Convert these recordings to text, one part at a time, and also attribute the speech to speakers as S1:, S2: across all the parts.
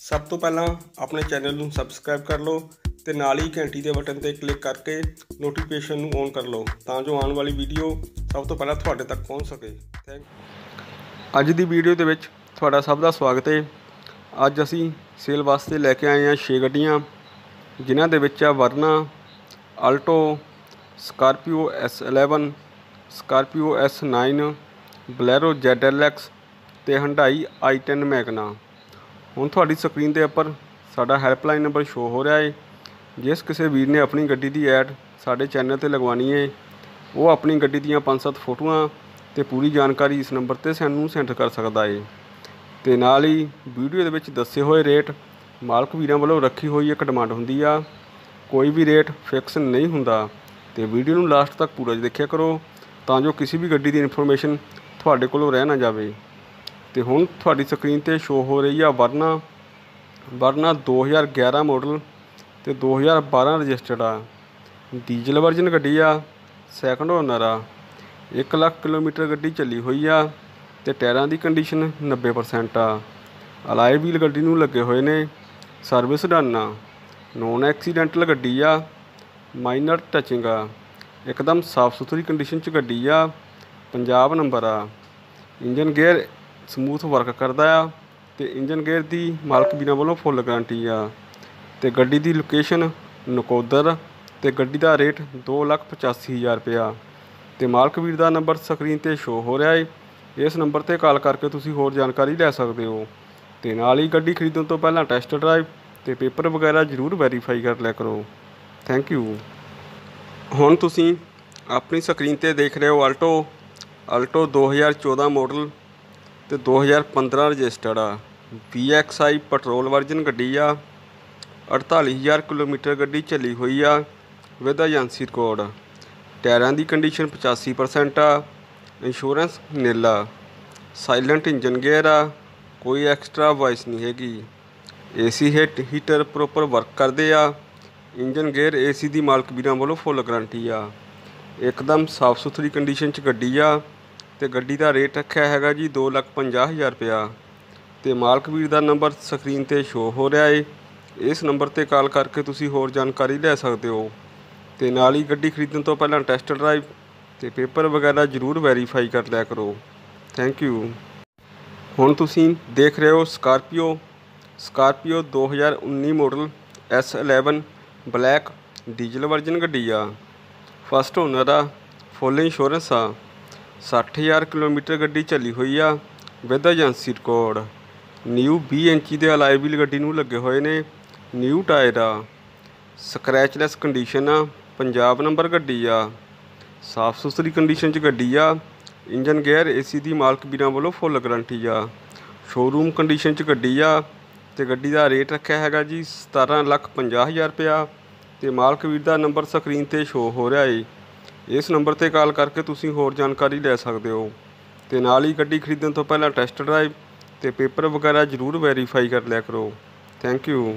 S1: सब तो पहला अपने चैनल ਨੂੰ ਸਬਸਕ੍ਰਾਈਬ ਕਰ ਲਓ ਤੇ ਨਾਲ ਹੀ ਘੰਟੀ ਦੇ ਬਟਨ ਤੇ ਕਲਿੱਕ ਕਰਕੇ ਨੋਟੀਫਿਕੇਸ਼ਨ ਨੂੰ ਔਨ ਕਰ ਲਓ ਤਾਂ ਜੋ ਆਉਣ ਵਾਲੀ ਵੀਡੀਓ ਸਭ ਤੋਂ ਪਹਿਲਾਂ ਤੁਹਾਡੇ ਤੱਕ ਪਹੁੰਚ ਸਕੇ। ਅੱਜ ਦੀ ਵੀਡੀਓ ਦੇ ਵਿੱਚ ਤੁਹਾਡਾ ਸਭ ਦਾ ਸਵਾਗਤ ਹੈ। ਅੱਜ ਅਸੀਂ ਸੇਲ ਵਾਸਤੇ ਲੈ ਕੇ ਆਏ ਹਾਂ 6 ਗੱਡੀਆਂ ਜਿਨ੍ਹਾਂ ਦੇ ਵਿੱਚ ਆ Verna, Alto, Scorpio S11, Scorpio S9, Bolero ZLX ਤੇ ਹੁੰਡਾਈ i10 ਮੈਗਨਾ। ਹੁਣ ਤੁਹਾਡੀ ਸਕਰੀਨ ਦੇ ਉੱਪਰ ਸਾਡਾ ਹੈਲਪਲਾਈਨ ਨੰਬਰ ਸ਼ੋ ਹੋ ਰਿਹਾ ਹੈ। ਜਿਸ ਕਿਸੇ ਵੀਰ ਨੇ ਆਪਣੀ ਗੱਡੀ ਦੀ ਐਡ ਸਾਡੇ ਚੈਨਲ 'ਤੇ ਲਗਵਾਉਣੀ ਹੈ ਉਹ ਆਪਣੀ ਗੱਡੀ ਦੀਆਂ 5-7 ਫੋਟੋਆਂ ਅਤੇ ਪੂਰੀ ਜਾਣਕਾਰੀ ਇਸ ਨੰਬਰ 'ਤੇ ਸਾਨੂੰ ਸੈਂਡ ਕਰ ਸਕਦਾ ਹੈ। ਅਤੇ ਨਾਲ ਹੀ ਵੀਡੀਓ ਦੇ ਵਿੱਚ ਦੱਸੇ ਹੋਏ ਰੇਟ ਮਾਲਕ ਵੀਰਾਂ ਵੱਲੋਂ ਰੱਖੀ ਹੋਈ ਇੱਕ ਡਿਮਾਂਡ ਹੁੰਦੀ ਆ। ਕੋਈ ਵੀ ਰੇਟ ਫਿਕਸ ਨਹੀਂ ਹੁੰਦਾ ਅਤੇ ਵੀਡੀਓ ਨੂੰ ਲਾਸਟ ਤੱਕ ਪੂਰਾ ਦੇਖਿਆ ਕਰੋ ਤਾਂ ਜੋ ਕਿਸੇ ਵੀ ਗੱਡੀ ਦੀ ਇਨਫੋਰਮੇਸ਼ਨ ਤੁਹਾਡੇ ਕੋਲੋਂ ਰਹਿ ਨਾ ਜਾਵੇ। ਅਤੇ ਹੁਣ ਤੁਹਾਡੀ ਸਕਰੀਨ 'ਤੇ ਸ਼ੋ ਹੋ ਰਹੀ ਆ ਵਰਨਾ 2011 ਮਾਡਲ ਅਤੇ 2012 ਰਜਿਸਟਰਡ ਆ। ਡੀਜ਼ਲ ਵਰਜਨ ਗੱਡੀ ਆ, ਸੈਕਿੰਡ ਓਨਰ ਆ। 1 ਲੱਖ ਕਿਲੋਮੀਟਰ ਗੱਡੀ ਚੱਲੀ ਹੋਈ ਆ ਅਤੇ ਟਾਇਰਾਂ ਦੀ ਕੰਡੀਸ਼ਨ 90% ਆ। ਅਲਾਈ ਵੀਲ ਗੱਡੀ ਨੂੰ ਲੱਗੇ ਹੋਏ ਨੇ, ਸਰਵਿਸ ਡਨ ਆ, ਨੋਨ ਐਕਸੀਡੈਂਟਲ ਗੱਡੀ ਆ, ਮਾਈਨਰ ਟੱਚਿੰਗ ਆ, ਇੱਕਦਮ ਸਾਫ ਸੁਥਰੀ ਕੰਡੀਸ਼ਨ 'ਚ ਗੱਡੀ ਆ, ਪੰਜਾਬ ਨੰਬਰ ਆ। ਇੰਜਨ ਗੇਅਰ ਸਮੂਥ ਵਰਕ ਕਰਦਾ ਆ ਅਤੇ ਇੰਜਨ ਗੇਅਰ ਦੀ ਮਾਲਕ ਵੀਰਾਂ ਵੱਲੋਂ ਫੁੱਲ ਗਰੰਟੀ ਆ। ਅਤੇ ਗੱਡੀ ਦੀ ਲੋਕੇਸ਼ਨ ਨਕੋਦਰ ਅਤੇ ਗੱਡੀ ਦਾ ਰੇਟ 2,85,000 ਰੁਪਇਆ। ਅਤੇ ਮਾਲਕ ਵੀਰ ਦਾ ਨੰਬਰ ਸਕਰੀਨ 'ਤੇ ਸ਼ੋ ਹੋ ਰਿਹਾ ਹੈ। ਇਸ ਨੰਬਰ 'ਤੇ ਕਾਲ ਕਰਕੇ ਤੁਸੀਂ ਹੋਰ ਜਾਣਕਾਰੀ ਲੈ ਸਕਦੇ ਹੋ। ਅਤੇ ਨਾਲ ਹੀ ਗੱਡੀ ਖਰੀਦਣ ਤੋਂ ਪਹਿਲਾਂ ਟੈਸਟ ਡਰਾਈਵ ਅਤੇ ਪੇਪਰ ਵਗੈਰਾ ਜ਼ਰੂਰ ਵੈਰੀਫਾਈ ਕਰ ਲਿਆ ਕਰੋ। Thank you. ਹੁਣ ਤੁਸੀਂ ਆਪਣੀ ਸਕਰੀਨ 'ਤੇ ਦੇਖ ਰਹੇ ਹੋ ਆਲਟੋ 2014 ਮਾਡਲ ਅਤੇ 2015 ਰਜਿਸਟਰਡ ਆ। VXI ਪੈਟਰੋਲ ਵਰਜਨ ਗੱਡੀ ਆ। 48,000 ਕਿਲੋਮੀਟਰ ਗੱਡੀ ਚੱਲੀ ਹੋਈ ਆ ਵਿਦ ਏਜੰਸੀ ਰਿਕਾਰਡ। ਟਾਇਰਾਂ ਦੀ ਕੰਡੀਸ਼ਨ 85% ਆ। ਇੰਸ਼ੋਰੈਂਸ ਨਿਲ ਆ। ਸਾਈਲੈਂਟ ਇੰਜਨ ਗੇਅਰ ਆ। ਕੋਈ ਐਕਸਟਰਾ ਵਾਇਸ ਨਹੀਂ ਹੈਗੀ। AC ਹੀਟਰ ਪ੍ਰੋਪਰ ਵਰਕ ਕਰਦੇ ਆ। ਇੰਜਨ ਗੇਅਰ AC ਦੀ ਮਾਲਕ ਵੀਰਾਂ ਵੱਲੋਂ ਫੁੱਲ ਗਰੰਟੀ ਆ। ਇੱਕਦਮ ਸਾਫ ਸੁਥਰੀ ਕੰਡੀਸ਼ਨ 'ਚ ਗੱਡੀ ਆ ਅਤੇ ਗੱਡੀ ਦਾ ਰੇਟ ਰੱਖਿਆ ਹੈਗਾ ਜੀ 2,50,000 ਰੁਪਇਆ। ਅਤੇ ਮਾਲਕ ਵੀਰ ਦਾ ਨੰਬਰ ਸਕਰੀਨ 'ਤੇ ਸ਼ੋ ਹੋ ਰਿਹਾ ਹੈ। ਇਸ ਨੰਬਰ 'ਤੇ ਕਾਲ ਕਰਕੇ ਤੁਸੀਂ ਹੋਰ ਜਾਣਕਾਰੀ ਲੈ ਸਕਦੇ ਹੋ। ਅਤੇ ਨਾਲ ਹੀ ਗੱਡੀ ਖਰੀਦਣ ਤੋਂ ਪਹਿਲਾਂ ਟੈਸਟ ਡਰਾਈਵ ਅਤੇ ਪੇਪਰ ਵਗੈਰਾ ਜ਼ਰੂਰ ਵੈਰੀਫਾਈ ਕਰ ਲਿਆ ਕਰੋ। Thank you. ਹੁਣ ਤੁਸੀਂ ਦੇਖ ਰਹੇ ਹੋ Scorpio 2019 model S11 black diesel version ਗੱਡੀ ਆ। ਫਸਟ ਓਨਰ ਆ। ਫੁੱਲ ਇੰਸ਼ੋਰੈਂਸ ਆ। 60,000 ਕਿਲੋਮੀਟਰ ਗੱਡੀ ਚੱਲੀ ਹੋਈ ਆ ਵਿਦ ਏਜੰਸੀ ਰਿਕਾਰਡ। ਨਿਊ 20 ਇੰਚੀ ਦੇ ਅਲਾਈ ਵੀਲ ਗੱਡੀ ਨੂੰ ਲੱਗੇ ਹੋਏ ਨੇ। ਨਿਊ ਟਾਇਰ ਆ। ਸਕਰੈਚਲੈਸ ਕੰਡੀਸ਼ਨ ਆ। ਪੰਜਾਬ ਨੰਬਰ ਗੱਡੀ ਆ। ਸਾਫ ਸੁਥਰੀ ਕੰਡੀਸ਼ਨ 'ਚ ਗੱਡੀ ਆ। ਇੰਜਨ ਗੇਅਰ AC ਦੀ ਮਾਲਕ ਵੀਰਾਂ ਵੱਲੋਂ ਫੁੱਲ ਗਰੰਟੀ ਆ। ਸ਼ੋਰੂਮ ਕੰਡੀਸ਼ਨ 'ਚ ਗੱਡੀ ਆ ਅਤੇ ਗੱਡੀ ਦਾ ਰੇਟ ਰੱਖਿਆ ਹੈਗਾ ਜੀ 17,50,000 ਰੁਪਇਆ। ਅਤੇ ਮਾਲਕ ਵੀਰ ਦਾ ਨੰਬਰ ਸਕਰੀਨ 'ਤੇ ਸ਼ੋ ਹੋ ਰਿਹਾ ਹੈ। ਇਸ ਨੰਬਰ 'ਤੇ ਕਾਲ ਕਰਕੇ ਤੁਸੀਂ ਹੋਰ ਜਾਣਕਾਰੀ ਲੈ ਸਕਦੇ ਹੋ। ਅਤੇ ਨਾਲ ਹੀ ਗੱਡੀ ਖਰੀਦਣ ਤੋਂ ਪਹਿਲਾਂ ਟੈਸਟ ਡਰਾਈਵ ਅਤੇ ਪੇਪਰ ਵਗੈਰਾ ਜ਼ਰੂਰ ਵੈਰੀਫਾਈ ਕਰ ਲਿਆ ਕਰੋ। Thank you.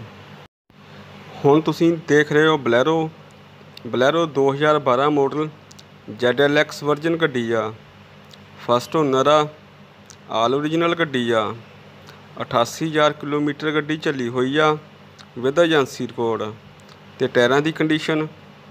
S1: ਹੁਣ ਤੁਸੀਂ ਦੇਖ ਰਹੇ ਹੋ ਬਲੈਰੋ 2012 ਮਾਡਲ ZLX ਵਰਜਨ ਗੱਡੀ ਆ। ਫਸਟ ਓਨਰ ਆ। ਆਲ ਓਰੀਜਨਲ ਗੱਡੀ ਆ। 88,000 ਕਿਲੋਮੀਟਰ ਗੱਡੀ ਚੱਲੀ ਹੋਈ ਆ ਵਿਦ ਏਜੰਸੀ ਰਿਕਾਰਡ। ਅਤੇ ਟਾਇਰਾਂ ਦੀ ਕੰਡੀਸ਼ਨ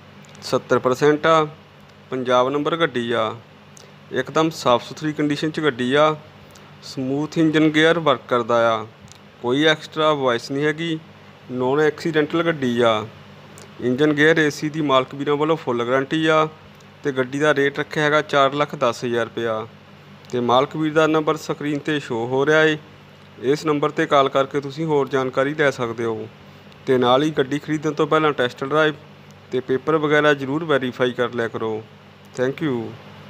S1: 70% ਆ। ਪੰਜਾਬ ਨੰਬਰ ਗੱਡੀ ਆ। ਇੱਕਦਮ ਸਾਫ ਸੁਥਰੀ ਕੰਡੀਸ਼ਨ 'ਚ ਗੱਡੀ ਆ। ਸਮੂਥ ਇੰਜਨ ਗੇਅਰ ਵਰਕ ਕਰਦਾ ਆ। ਕੋਈ ਐਕਸਟਰਾ ਵਾਇਸ ਨਹੀਂ ਹੈਗੀ। ਨੋਨ ਐਕਸੀਡੈਂਟਲ ਗੱਡੀ ਆ। ਇੰਜਨ ਗੇਅਰ AC ਦੀ ਮਾਲਕ ਵੀਰਾਂ ਵੱਲੋਂ ਫੁੱਲ ਗਰੰਟੀ ਆ। ਅਤੇ ਗੱਡੀ ਦਾ ਰੇਟ ਰੱਖਿਆ ਹੈਗਾ 4,10,000 ਰੁਪਇਆ। ਅਤੇ ਮਾਲਕ ਵੀਰ ਦਾ ਨੰਬਰ ਸਕਰੀਨ 'ਤੇ ਸ਼ੋ ਹੋ ਰਿਹਾ ਹੈ। ਇਸ ਨੰਬਰ 'ਤੇ ਕਾਲ ਕਰਕੇ ਤੁਸੀਂ ਹੋਰ ਜਾਣਕਾਰੀ ਲੈ ਸਕਦੇ ਹੋ। ਅਤੇ ਨਾਲ ਹੀ ਗੱਡੀ ਖਰੀਦਣ ਤੋਂ ਪਹਿਲਾਂ ਟੈਸਟ ਡਰਾਈਵ ਅਤੇ ਪੇਪਰ ਵਗੈਰਾ ਜ਼ਰੂਰ ਵੈਰੀਫਾਈ ਕਰ ਲਿਆ ਕਰੋ। Thank you.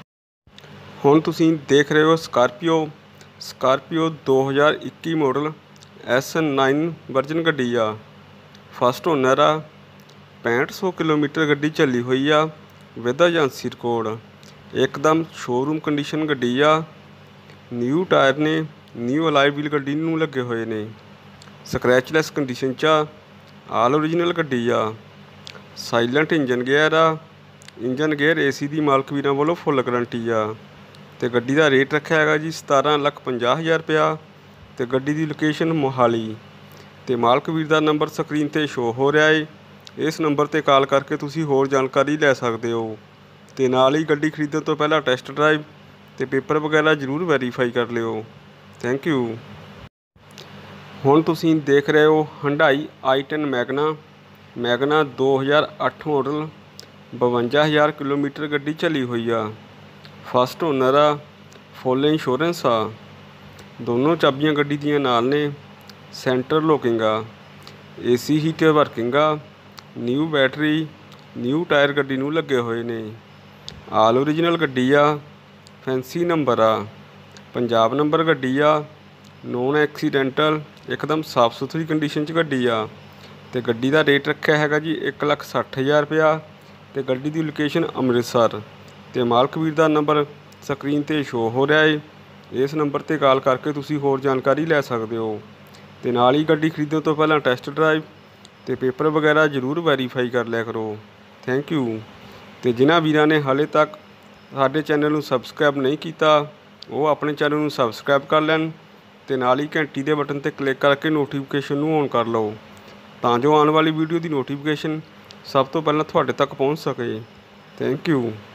S1: ਹੁਣ ਤੁਸੀਂ ਦੇਖ ਰਹੇ ਹੋ ਸਕਾਰਪੀਓ 2021 ਮਾਡਲ S9 ਵਰਜਨ ਗੱਡੀ ਆ। ਫਸਟ ਓਨਰ ਆ। 6500 ਕਿਲੋਮੀਟਰ ਗੱਡੀ ਚੱਲੀ ਹੋਈ ਆ ਵਿਦ ਏਜੰਸੀ ਰਿਕਾਰਡ। ਇੱਕਦਮ ਸ਼ੋਰੂਮ ਕੰਡੀਸ਼ਨ ਗੱਡੀ ਆ। ਨਿਊ ਟਾਇਰ ਨੇ। ਨਿਊ ਅਲਾਈ ਵੀਲ ਗੱਡੀ ਨੂੰ ਲੱਗੇ ਹੋਏ ਨੇ। ਸਕਰੈਚਲੈਸ ਕੰਡੀਸ਼ਨ 'ਚ ਆ। ਆਲ ਓਰੀਜਨਲ ਗੱਡੀ ਆ। ਸਾਈਲੈਂਟ ਇੰਜਨ ਗੇਅਰ ਆ। ਇੰਜਨ ਗੇਅਰ AC ਦੀ ਮਾਲਕ ਵੀਰਾਂ ਵੱਲੋਂ ਫੁੱਲ ਗਰੰਟੀ ਆ। ਅਤੇ ਗੱਡੀ ਦਾ ਰੇਟ ਰੱਖਿਆ ਹੈਗਾ ਜੀ 17,50,000 ਰੁਪਇਆ। ਅਤੇ ਗੱਡੀ ਦੀ ਲੋਕੇਸ਼ਨ ਮੋਹਾਲੀ। ਤੇ ਮਾਲਕ ਵੀਰ ਦਾ ਨੰਬਰ ਸਕਰੀਨ ਤੇ ਸ਼ੋ ਹੋ ਰਿਹਾ ਹੈ। ਇਸ ਨੰਬਰ ਤੇ ਕਾਲ ਕਰਕੇ ਤੁਸੀਂ ਹੋਰ ਜਾਣਕਾਰੀ ਲੈ ਸਕਦੇ ਹੋ ਤੇ ਨਾਲ ਹੀ ਗੱਡੀ ਖਰੀਦਣ ਤੋਂ ਪਹਿਲਾਂ ਟੈਸਟ ਡਰਾਈਵ ਤੇ ਪੇਪਰ ਵਗੈਰਾ ਜ਼ਰੂਰ ਵੈਰੀਫਾਈ ਕਰ ਲਿਓ। Thank you. ਹੁਣ ਤੁਸੀਂ ਦੇਖ ਰਹੇ ਹੋ Hyundai i10 Magna 2008 model 52,000 kilometre ਗੱਡੀ ਚੱਲੀ ਹੋਈ ਆ। ਫਸਟ ਓਨਰ ਆ, ਫੁੱਲ ਇੰਸ਼ੋਰੈਂਸ ਆ। ਦੋਨੋਂ ਚਾਬੀਆਂ ਗੱਡੀ ਦੀਆਂ ਨਾਲ ਨੇ। ਸੈਂਟਰ ਲੋਕਿੰਗ ਆ, AC ਹੀਟਰ ਵਰਕਿੰਗ ਆ। ਨਿਊ ਬੈਟਰੀ, ਨਿਊ ਟਾਇਰ ਗੱਡੀ ਨੂੰ ਲੱਗੇ ਹੋਏ ਨੇ। ਆਲ ਓਰੀਜਨਲ ਗੱਡੀ ਆ। ਫੈਂਸੀ ਨੰਬਰ ਆ, ਪੰਜਾਬ ਨੰਬਰ ਗੱਡੀ ਆ। ਨੋਨ ਐਕਸੀਡੈਂਟਲ, ਇੱਕਦਮ ਸਾਫ਼ ਸੁਥਰੀ ਕੰਡੀਸ਼ਨ 'ਚ ਗੱਡੀ ਆ। ਤੇ ਗੱਡੀ ਦਾ ਰੇਟ ਰੱਖਿਆ ਹੈਗਾ ਜੀ 1,60,000 ਰੁਪਇਆ। ਤੇ ਗੱਡੀ ਦੀ ਲੋਕੇਸ਼ਨ ਅੰਮ੍ਰਿਤਸਰ। ਤੇ ਮਾਲਕ ਵੀਰ ਦਾ ਨੰਬਰ ਸਕਰੀਨ ਤੇ ਸ਼ੋ ਹੋ ਰਿਹਾ ਹੈ। ਇਸ ਨੰਬਰ ਤੇ ਕਾਲ ਕਰਕੇ ਤੁਸੀਂ ਹੋਰ ਜਾਣਕਾਰੀ ਲੈ ਸਕਦੇ ਹੋ ਤੇ ਨਾਲ ਹੀ ਗੱਡੀ ਖਰੀਦਣ ਤੋਂ ਪਹਿਲਾਂ ਟੈਸਟ ਡਰਾਈਵ ਤੇ ਪੇਪਰ ਵਗੈਰਾ ਜ਼ਰੂਰ ਵੈਰੀਫਾਈ ਕਰ ਲਿਆ ਕਰੋ। Thank you. ਤੇ ਜਿਨ੍ਹਾਂ ਵੀਰਾਂ ਨੇ ਹਾਲੇ ਤੱਕ ਸਾਡੇ ਚੈਨਲ ਨੂੰ ਸਬਸਕ੍ਰਾਈਬ ਨਹੀਂ ਕੀਤਾ ਉਹ ਆਪਣੇ ਚੈਨਲ ਨੂੰ ਸਬਸਕ੍ਰਾਈਬ ਕਰ ਲੈਣ ਤੇ ਨਾਲ ਹੀ ਘੰਟੀ ਦੇ ਬਟਨ ਤੇ ਕਲਿੱਕ ਕਰਕੇ ਨੋਟੀਫਿਕੇਸ਼ਨ ਨੂੰ ਔਨ ਕਰ ਲਓ ਤਾਂ ਜੋ ਆਉਣ ਵਾਲੀ ਵੀਡੀਓ ਦੀ ਨੋਟੀਫਿਕੇਸ਼ਨ ਸਭ ਤੋਂ ਪਹਿਲਾਂ ਤੁਹਾਡੇ ਤੱਕ ਪਹੁੰਚ ਸਕੇ। Thank you.